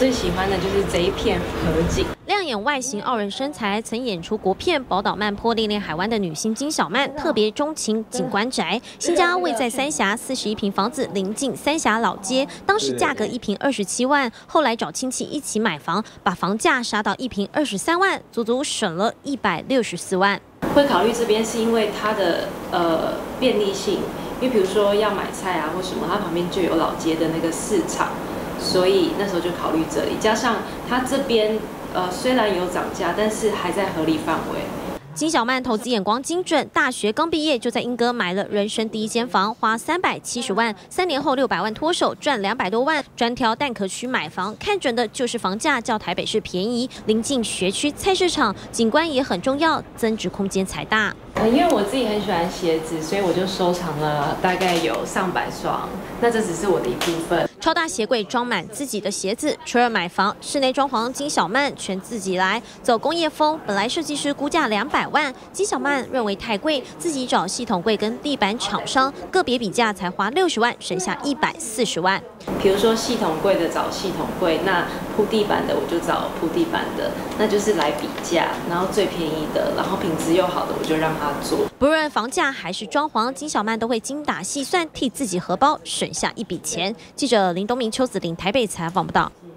最喜欢的就是这一片河景。 亮眼外形、傲人身材，曾演出国片《宝岛漫坡》恋恋海湾的女星金小曼，特别钟情景观宅。新家位在三峡，41平房子临近三峡老街，当时价格1坪27万，后来找亲戚一起买房，把房价杀到1坪23万，足足省了164万。 会考虑这边是因为它的便利性，因为比如说要买菜啊或什么，它旁边就有老街的那个市场，所以那时候就考虑这里。加上它这边虽然有涨价，但是还在合理范围。 金小曼投资眼光精准，大学刚毕业就在莺歌买了人生第一间房，花370万，3年后600万脱手，赚200多万。专挑蛋壳区买房，看准的就是房价较台北市便宜，临近学区菜市场，景观也很重要，增值空间才大。 因为我自己很喜欢鞋子，所以我就收藏了大概有上百双。那这只是我的一部分。 超大鞋柜装满自己的鞋子，除了买房，室内装潢金小曼全自己来，走工业风。本来设计师估价200万，金小曼认为太贵，自己找系统柜跟地板厂商个别比价才花60万，省下140万。 比如说系统柜的找系统柜，那铺地板的我就找铺地板的，那就是来比价，然后最便宜的，然后品质又好的我就让他做。 不论房价还是装潢，金小曼都会精打细算，替自己荷包省下一笔钱。记者林东明、邱子玲台北采访报道。